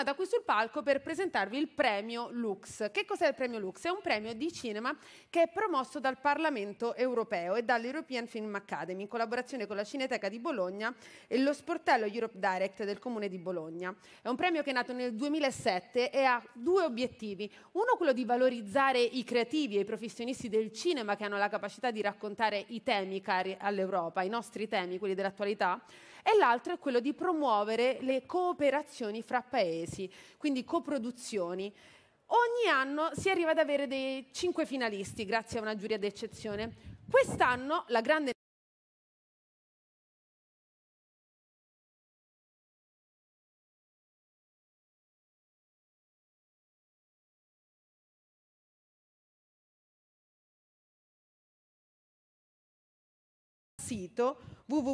tornata qui sul palco per presentarvi il premio Lux. Che cos'è il premio Lux? È un premio di cinema che è promosso dal Parlamento europeo e dall'European Film Academy in collaborazione con la Cineteca di Bologna e lo sportello Europe Direct del Comune di Bologna. È un premio che è nato nel 2007 e ha due obiettivi. Uno, quello di valorizzare i creativi e i professionisti del cinema che hanno la capacità di raccontare i temi cari all'Europa, i nostri temi, quelli dell'attualità, e l'altro è quello di promuovere le cooperazioni fra paesi, quindi coproduzioni. Ogni anno si arriva ad avere dei 5 finalisti grazie a una giuria d'eccezione. Quest'anno la grande sito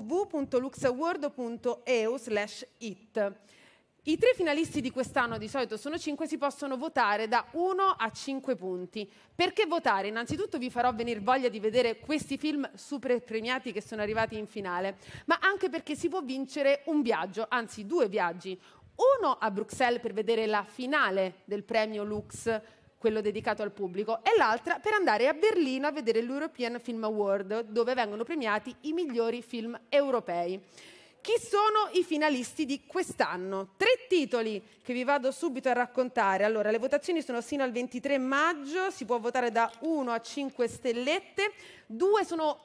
www.luxaward.eu/it. I 3 finalisti di quest'anno, di solito sono 5, si possono votare da 1 a 5 punti. Perché votare? Innanzitutto vi farò venire voglia di vedere questi film super premiati che sono arrivati in finale, ma anche perché si può vincere un viaggio, anzi 2 viaggi. Uno a Bruxelles per vedere la finale del premio Lux, quello dedicato al pubblico, e l'altra per andare a Berlino a vedere l'European Film Award, dove vengono premiati i migliori film europei. Chi sono i finalisti di quest'anno? 3 titoli che vi vado subito a raccontare. Allora, le votazioni sono sino al 23 maggio, si può votare da 1 a 5 stellette, 2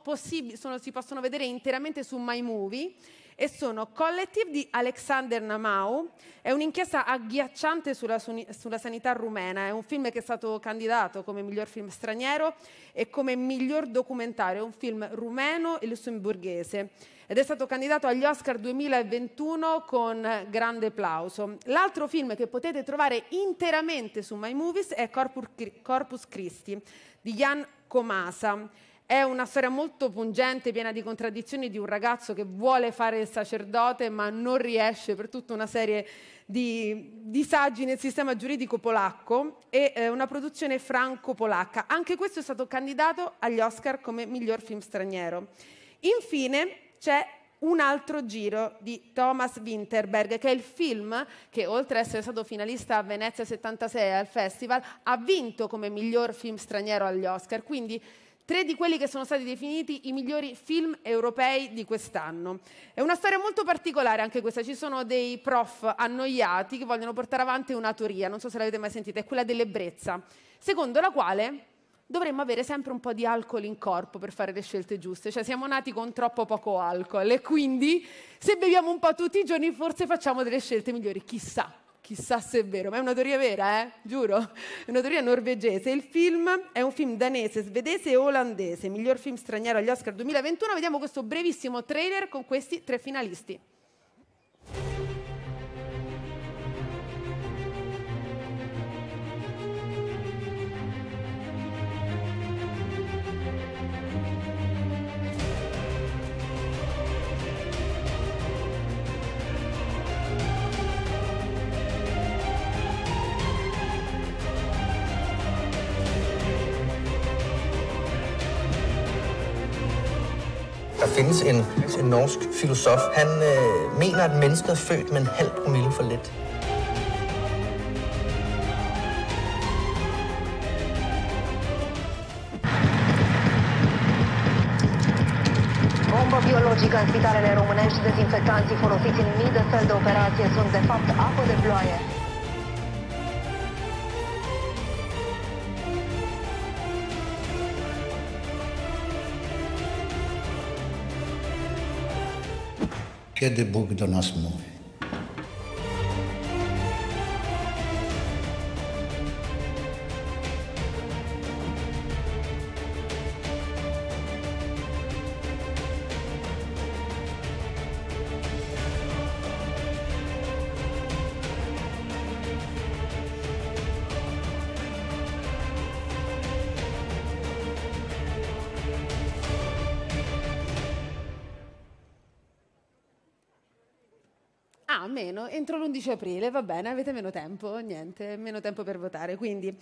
si possono vedere interamente su MyMovie, e sono Collective di Alexander Namau, è un'inchiesta agghiacciante sulla sanità rumena, è un film che è stato candidato come miglior film straniero e come miglior documentario, è un film rumeno e lussemburghese ed è stato candidato agli Oscar 2021 con grande applauso. L'altro film che potete trovare interamente su MyMovies è Corpus Christi di Jan Komasa. È una storia molto pungente, piena di contraddizioni, di un ragazzo che vuole fare il sacerdote ma non riesce per tutta una serie di disagi nel sistema giuridico polacco, e una produzione franco-polacca. Anche questo è stato candidato agli Oscar come miglior film straniero. Infine c'è un altro giro di Thomas Vinterberg, che è il film che, oltre ad essere stato finalista a Venezia 76 al Festival, ha vinto come miglior film straniero agli Oscar. Quindi 3 di quelli che sono stati definiti i migliori film europei di quest'anno. È una storia molto particolare anche questa, ci sono dei prof annoiati che vogliono portare avanti una teoria, non so se l'avete mai sentita, è quella dell'ebbrezza, secondo la quale dovremmo avere sempre un po' di alcol in corpo per fare le scelte giuste, cioè siamo nati con troppo poco alcol e quindi se beviamo un po' tutti i giorni forse facciamo delle scelte migliori, chissà. Chissà se è vero, ma è una teoria vera, giuro, è una teoria norvegese. Il film è un film danese, svedese e olandese, miglior film straniero agli Oscar 2021. Vediamo questo brevissimo trailer con questi 3 finalisti. Der findes en norsk filosof. Han mener, at mennesket er født med en halv promille for lidt. Bomba biologică în spitalele românești, dezinfectanții folosiți în mii de fel de operație sunt de fapt apă de ploaie. Kiedy Bóg do nas mówi. Ah, meno, entro l'11 aprile, va bene, avete meno tempo, niente, meno tempo per votare. Quindi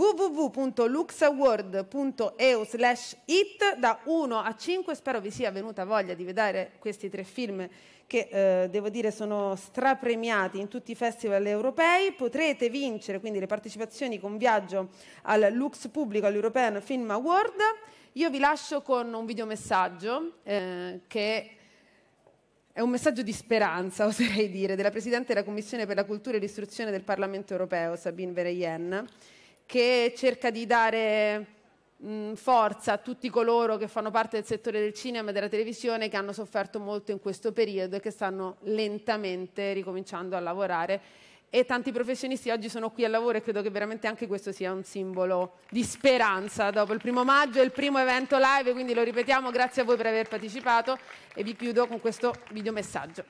www.luxaward.eu/it da 1 a 5, spero vi sia venuta voglia di vedere questi 3 film che devo dire sono strapremiati in tutti i festival europei. Potrete vincere quindi le partecipazioni con viaggio al Lux Pubblico all'European Film Award. Io vi lascio con un videomessaggio che è un messaggio di speranza, oserei dire, della Presidente della Commissione per la Cultura e l'Istruzione del Parlamento Europeo, Sabine Verheyen, che cerca di dare forza a tutti coloro che fanno parte del settore del cinema e della televisione, che hanno sofferto molto in questo periodo e che stanno lentamente ricominciando a lavorare. E tanti professionisti oggi sono qui al lavoro e credo che veramente anche questo sia un simbolo di speranza. Dopo il 1° maggio è il primo evento live, quindi lo ripetiamo, grazie a voi per aver partecipato e vi chiudo con questo videomessaggio.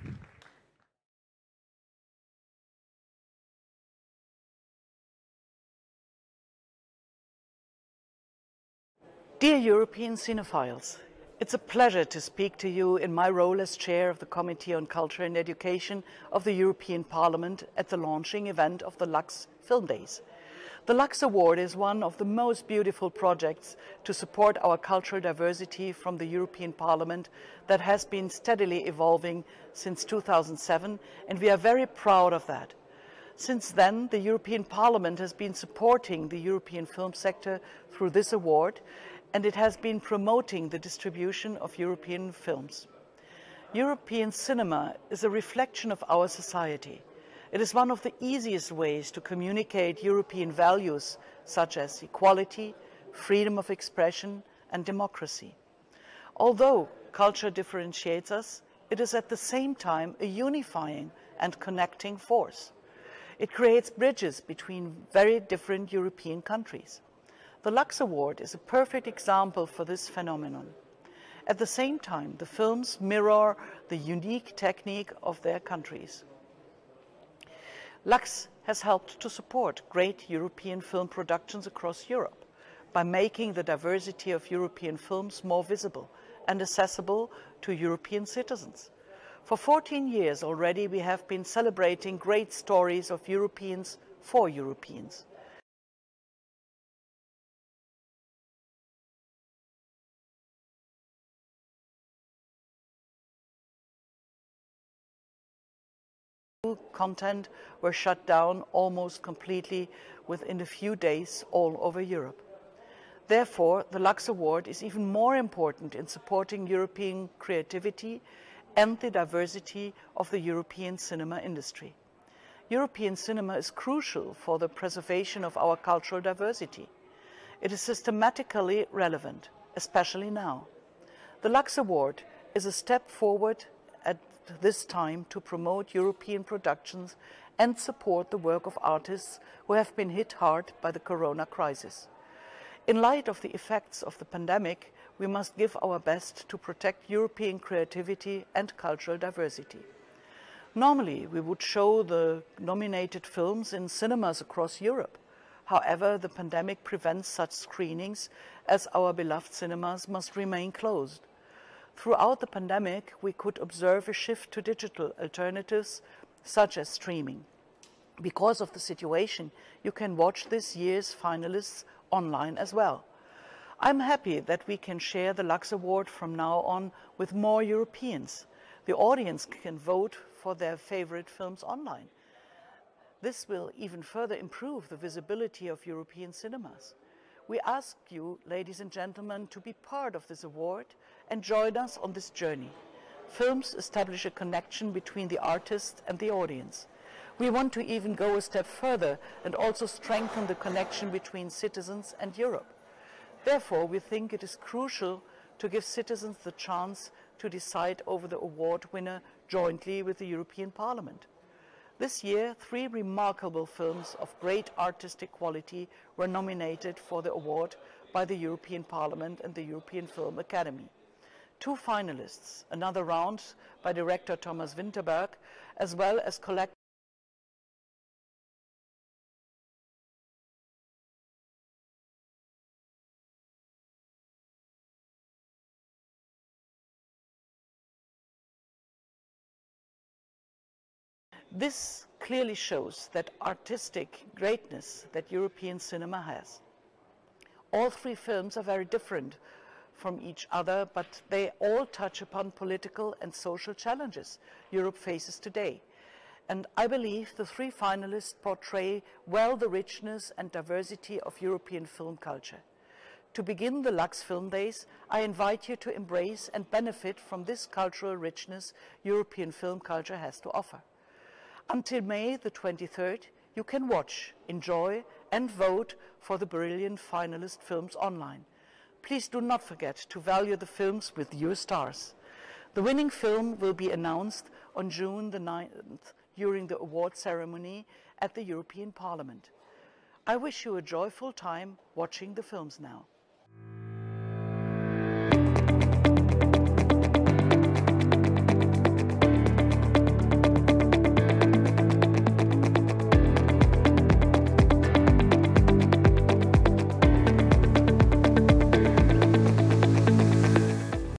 Dear European cinephiles, it's a pleasure to speak to you in my role as chair of the Committee on Culture and Education of the European Parliament at the launching event of the Lux Film Days. The Lux Award is one of the most beautiful projects to support our cultural diversity from the European Parliament that has been steadily evolving since 2007, and we are very proud of that. Since then, the European Parliament has been supporting the European film sector through this award, and it has been promoting the distribution of European films. European cinema is a reflection of our society. It is one of the easiest ways to communicate European values such as equality, freedom of expression, and democracy. Although culture differentiates us, it is at the same time a unifying and connecting force. It creates bridges between very different European countries. The Lux Award is a perfect example for this phenomenon. At the same time, the films mirror the unique technique of their countries. Lux has helped to support great European film productions across Europe by making the diversity of European films more visible and accessible to European citizens. For 14 years already, we have been celebrating great stories of Europeans for Europeans. Content were shut down almost completely within a few days all over Europe. Therefore, the Lux Award is even more important in supporting European creativity and the diversity of the European cinema industry. European cinema is crucial for the preservation of our cultural diversity. It is systematically relevant, especially now. The Lux Award is a step forward at this time to promote European productions and support the work of artists who have been hit hard by the corona crisis. In light of the effects of the pandemic, we must give our best to protect European creativity and cultural diversity. Normally, we would show the nominated films in cinemas across Europe. However, the pandemic prevents such screenings as our beloved cinemas must remain closed. Throughout the pandemic, we could observe a shift to digital alternatives such as streaming. Because of the situation, you can watch this year's finalists online as well. I'm happy that we can share the Lux Award from now on with more Europeans. The audience can vote for their favorite films online. This will even further improve the visibility of European cinemas. We ask you, ladies and gentlemen, to be part of this award and join us on this journey. Films establish a connection between the artist and the audience. We want to even go a step further and also strengthen the connection between citizens and Europe. Therefore, we think it is crucial to give citizens the chance to decide over the award winner jointly with the European Parliament. This year, 3 remarkable films of great artistic quality were nominated for the award by the European Parliament and the European Film Academy. 2 finalists, another round by director Thomas Winterberg, as well as collector This clearly shows that artistic greatness that European cinema has. All three films are very different from each other, but they all touch upon political and social challenges Europe faces today. And I believe the three finalists portray well the richness and diversity of European film culture. To begin the Lux Film Days, I invite you to embrace and benefit from this cultural richness European film culture has to offer. Until May the 23rd, you can watch, enjoy and vote for the brilliant finalist films online. Please do not forget to value the films with your stars. The winning film will be announced on June the 9th during the award ceremony at the European Parliament. I wish you a joyful time watching the films now.